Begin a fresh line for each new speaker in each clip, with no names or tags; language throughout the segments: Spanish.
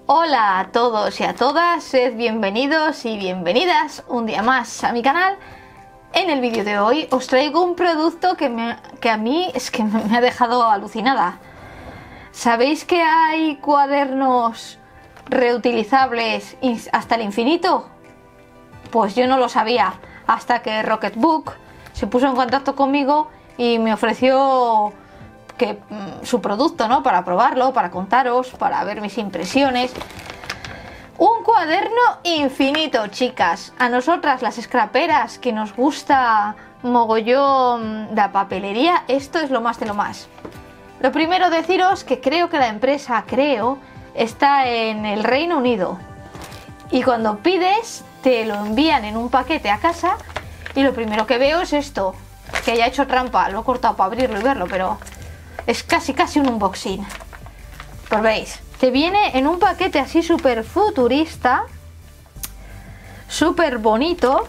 Hola a todos y a todas, sed bienvenidos y bienvenidas un día más a mi canal. En el vídeo de hoy os traigo un producto que a mí es que me ha dejado alucinada. ¿Sabéis que hay cuadernos reutilizables hasta el infinito? Pues yo no lo sabía, hasta que Rocketbook se puso en contacto conmigo y me ofreció su producto, ¿no? Para probarlo, para contaros, para ver mis impresiones. Un cuaderno infinito, chicas. A nosotras, las scraperas, que nos gusta mogollón la papelería, esto es lo más de lo más. Lo primero, deciros que creo que la empresa, está en el Reino Unido. Y cuando pides, te lo envían en un paquete a casa. Y lo primero que veo es esto, que ya he hecho trampa, lo he cortado para abrirlo y verlo, pero es casi un unboxing. Pues veis, te viene en un paquete así súper futurista, súper bonito,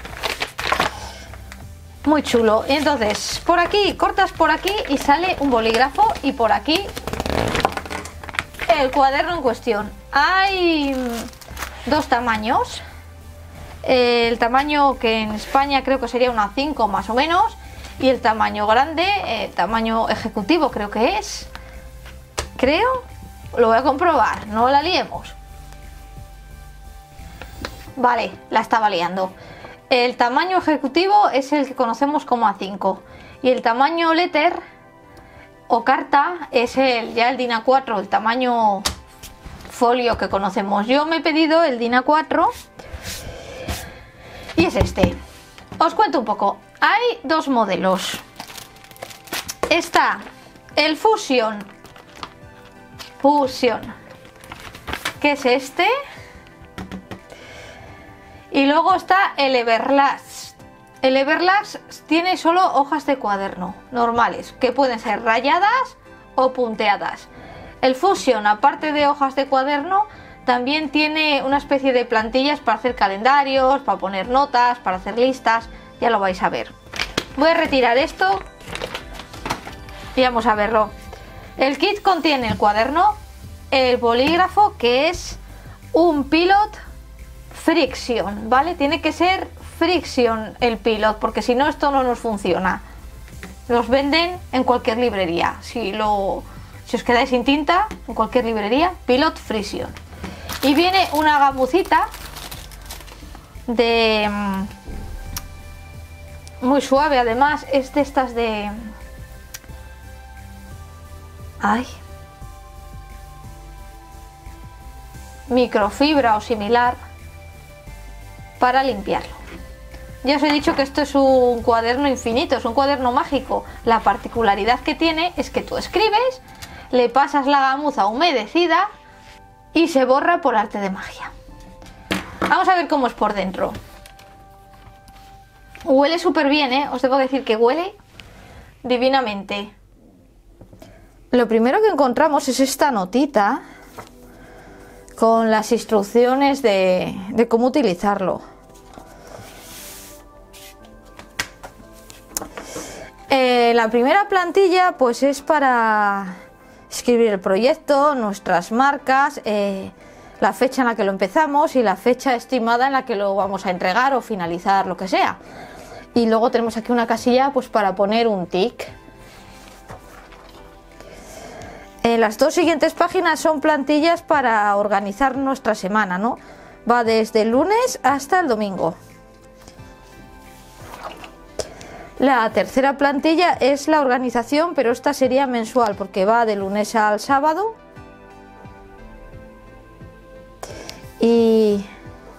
muy chulo. Y entonces, por aquí, cortas por aquí y sale un bolígrafo, y por aquí el cuaderno en cuestión. Hay dos tamaños. El tamaño que en España creo que sería una 5 más o menos, y el tamaño grande, tamaño ejecutivo creo que es. Lo voy a comprobar, no la liemos. Vale, la estaba liando. El tamaño ejecutivo es el que conocemos como A5, y el tamaño letter o carta es ya el DIN A4, el tamaño folio que conocemos. Yo me he pedido el DIN A4 y es este. Os cuento un poco. Hay dos modelos. Está el Fusion, que es este. Y luego está el Everlast. El Everlast tiene solo hojas de cuaderno normales, que pueden ser rayadas o punteadas. El Fusion, aparte de hojas de cuaderno, también tiene una especie de plantillas para hacer calendarios, para poner notas, para hacer listas. Ya lo vais a ver. Voy a retirar esto y vamos a verlo. El kit contiene el cuaderno, el bolígrafo, que es un Pilot Friction, ¿vale? Tiene que ser Friction el Pilot, porque si no, esto no nos funciona. Los venden en cualquier librería. Si os quedáis sin tinta, en cualquier librería, Pilot Friction. Y viene una gamucita muy suave, además es de estas de microfibra o similar, para limpiarlo. Ya os he dicho que esto es un cuaderno infinito, es un cuaderno mágico. La particularidad que tiene es que tú escribes, le pasas la gamuza humedecida y se borra por arte de magia. Vamos a ver cómo es por dentro. Huele súper bien, ¿eh? Os debo decir que huele divinamente. Lo primero que encontramos es esta notita con las instrucciones de cómo utilizarlo. La primera plantilla pues es para escribir el proyecto, nuestras marcas, la fecha en la que lo empezamos y la fecha estimada en la que lo vamos a entregar o finalizar, lo que sea. Y luego tenemos aquí una casilla pues para poner un tic. Las dos siguientes páginas son plantillas para organizar nuestra semana, ¿no? Va desde el lunes hasta el domingo. La tercera plantilla es la organización, pero esta sería mensual porque va de lunes al sábado. Y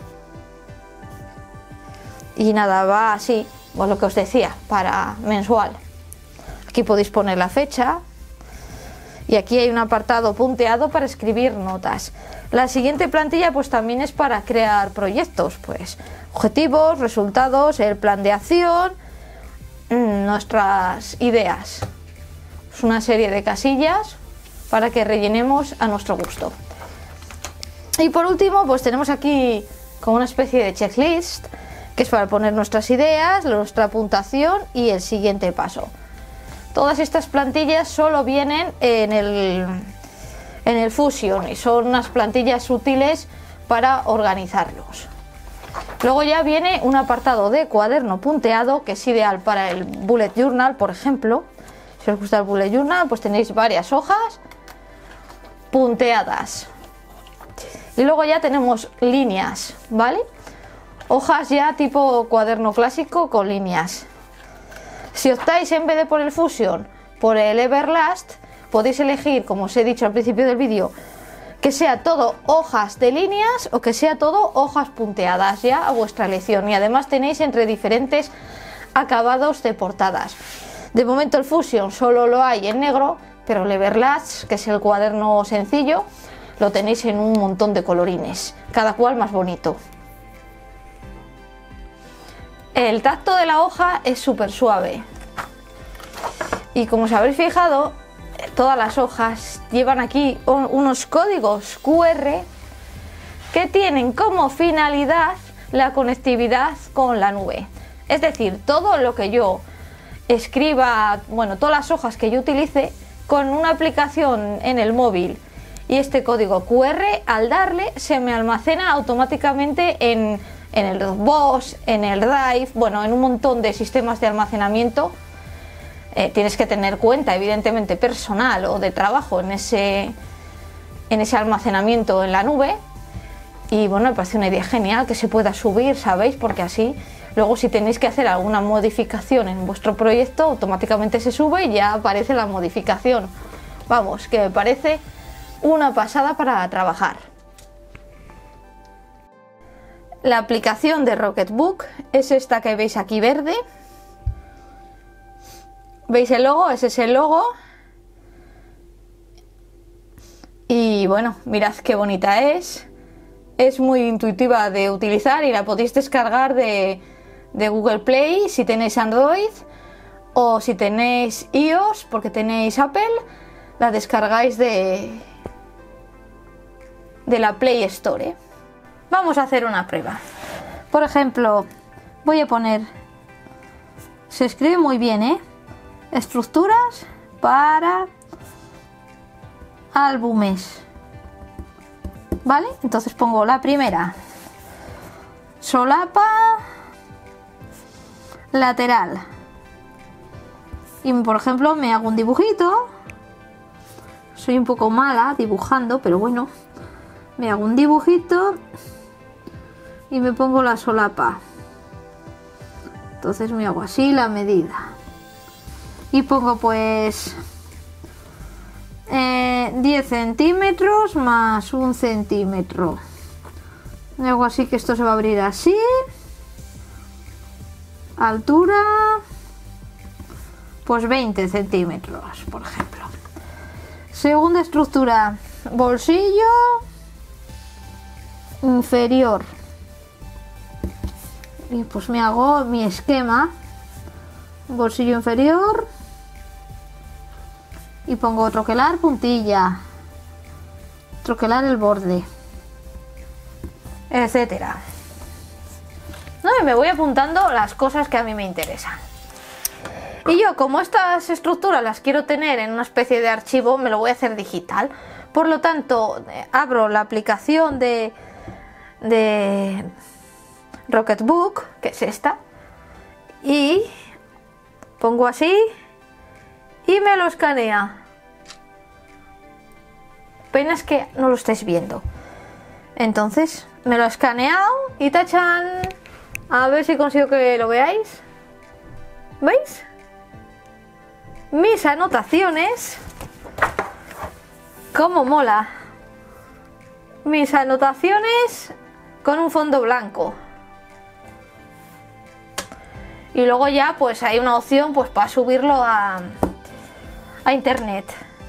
nada, va así, pues lo que os decía, para mensual. Aquí podéis poner la fecha. Y aquí hay un apartado punteado para escribir notas. La siguiente plantilla pues también es para crear proyectos, pues objetivos, resultados, el plan de acción, nuestras ideas. Es una serie de casillas para que rellenemos a nuestro gusto. Y por último pues tenemos aquí como una especie de checklist, que es para poner nuestras ideas, nuestra puntuación y el siguiente paso. Todas estas plantillas solo vienen en en el Fusion y son unas plantillas útiles para organizarlos. Luego ya viene un apartado de cuaderno punteado que es ideal para el bullet journal, por ejemplo. Si os gusta el bullet journal, pues tenéis varias hojas punteadas. Y luego ya tenemos líneas, ¿vale? Hojas ya tipo cuaderno clásico con líneas. Si optáis en vez de por el Fusion, por el Everlast, podéis elegir, como os he dicho al principio del vídeo, que sea todo hojas de líneas o que sea todo hojas punteadas, ya a vuestra elección. Y además tenéis entre diferentes acabados de portadas. De momento el Fusion solo lo hay en negro, pero el Everlast, que es el cuaderno sencillo, lo tenéis en un montón de colorines, cada cual más bonito. El tacto de la hoja es súper suave. Y como os habréis fijado, todas las hojas llevan aquí unos códigos QR que tienen como finalidad la conectividad con la nube. Es decir, todo lo que yo escriba, bueno, todas las hojas que yo utilice con una aplicación en el móvil y este código QR, al darle se me almacena automáticamente en el Dropbox, en el Drive, bueno, en un montón de sistemas de almacenamiento. Tienes que tener cuenta, evidentemente, personal o de trabajo en ese almacenamiento en la nube. Y bueno, me parece una idea genial que se pueda subir, ¿sabéis? Porque así luego si tenéis que hacer alguna modificación en vuestro proyecto, automáticamente se sube y ya aparece la modificación. Vamos, que me parece una pasada para trabajar. La aplicación de Rocketbook es esta que veis aquí verde. ¿Veis el logo? Ese es el logo. Y bueno, mirad qué bonita es. Es muy intuitiva de utilizar y la podéis descargar de Google Play si tenéis Android, o si tenéis iOS porque tenéis Apple, la descargáis de la Play Store. Vamos a hacer una prueba. Por ejemplo, voy a poner, se escribe muy bien, estructuras para álbumes, ¿vale? Entonces pongo la primera, solapa lateral, y por ejemplo me hago un dibujito. Soy un poco mala dibujando, pero bueno, me hago un dibujito y me pongo la solapa. Entonces me hago así la medida y pongo pues 10 centímetros más 1 centímetro. Me hago así, que esto se va a abrir así. Altura pues 20 centímetros, por ejemplo. Segunda estructura, bolsillo inferior. Y pues me hago mi esquema, bolsillo inferior, y pongo troquelar puntilla, troquelar el borde, etcétera. No, y me voy apuntando las cosas que a mí me interesan. Y yo, como estas estructuras las quiero tener en una especie de archivo, me lo voy a hacer digital. Por lo tanto, abro la aplicación de Rocketbook, que es esta, y pongo así y me lo escanea. Pena es que no lo estáis viendo. Entonces me lo he escaneado y tachan. A ver si consigo que lo veáis. ¿Veis? Mis anotaciones. ¡Cómo mola! Mis anotaciones con un fondo blanco. Y luego ya pues hay una opción pues para subirlo a internet.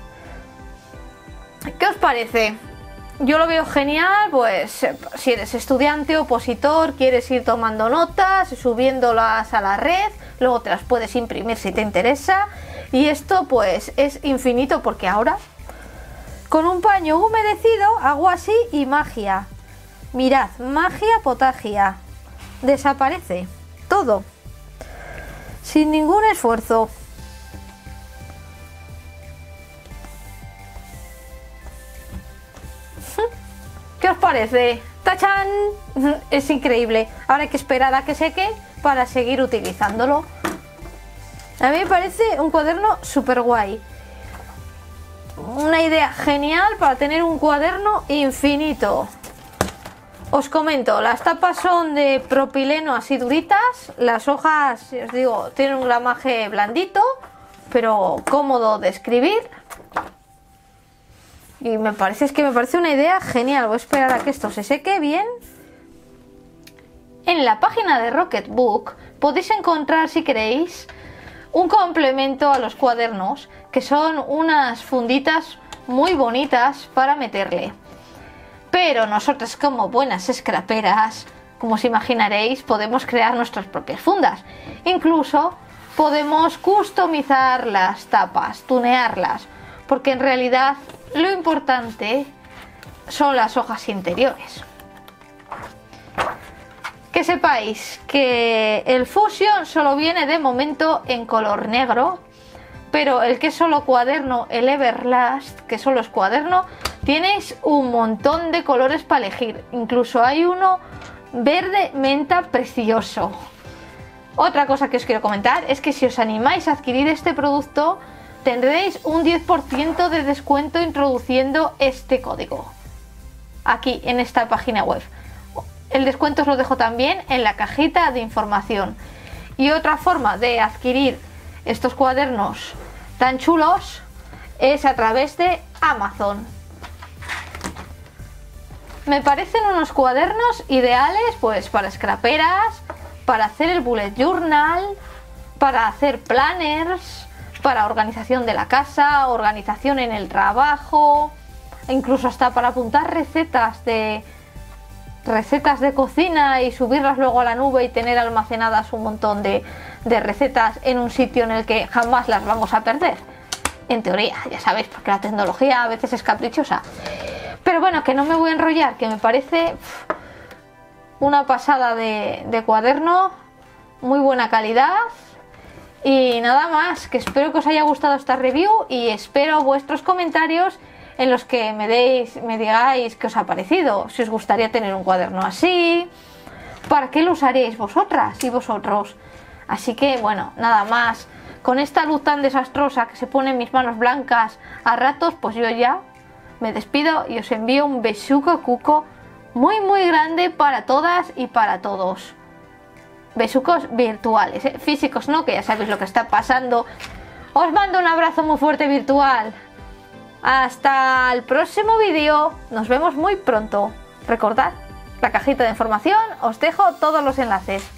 ¿Qué os parece? Yo lo veo genial, pues si eres estudiante, opositor, quieres ir tomando notas, subiéndolas a la red, luego te las puedes imprimir si te interesa. Y esto pues es infinito, porque ahora con un paño humedecido hago así y magia. Mirad, magia potagia. Desaparece todo, sin ningún esfuerzo. ¿Qué os parece? ¡Tachán! Es increíble. Ahora hay que esperar a que seque para seguir utilizándolo. A mí me parece un cuaderno súper guay. Una idea genial para tener un cuaderno infinito. Os comento, las tapas son de propileno así duritas. Las hojas, os digo, tienen un gramaje blandito, pero cómodo de escribir. Y me parece una idea genial. Voy a esperar a que esto se seque bien. En la página de Rocketbook podéis encontrar, si queréis, un complemento a los cuadernos, que son unas funditas muy bonitas para meterle. Pero nosotras, como buenas scraperas, como os imaginaréis, podemos crear nuestras propias fundas. Incluso podemos customizar las tapas, tunearlas, porque en realidad lo importante son las hojas interiores. Que sepáis que el Fusion solo viene de momento en color negro, pero el que es solo cuaderno, el Everlast, que solo es cuaderno, tienes un montón de colores para elegir. Incluso hay uno verde menta precioso. Otra cosa que os quiero comentar es que si os animáis a adquirir este producto, tendréis un 10% de descuento introduciendo este código aquí en esta página web. El descuento os lo dejo también en la cajita de información. Y otra forma de adquirir estos cuadernos tan chulos es a través de Amazon. Me parecen unos cuadernos ideales pues para scraperas, para hacer el bullet journal, para hacer planners, para organización de la casa, organización en el trabajo, incluso hasta para apuntar recetas de cocina y subirlas luego a la nube y tener almacenadas un montón de recetas en un sitio en el que jamás las vamos a perder. En teoría, ya sabéis, porque la tecnología a veces es caprichosa. Pero bueno, que no me voy a enrollar, que me parece una pasada de cuaderno, muy buena calidad. Y nada más, que espero que os haya gustado esta review y espero vuestros comentarios en los que me digáis qué os ha parecido, si os gustaría tener un cuaderno así, para qué lo usaríais vosotras y vosotros. Así que bueno, nada más, con esta luz tan desastrosa que se pone en mis manos blancas a ratos, pues yo ya me despido y os envío un besuco cuco muy muy grande para todas y para todos. Besucos virtuales, físicos no, que ya sabéis lo que está pasando. Os mando un abrazo muy fuerte virtual. Hasta el próximo vídeo, nos vemos muy pronto. Recordad, la cajita de información, os dejo todos los enlaces.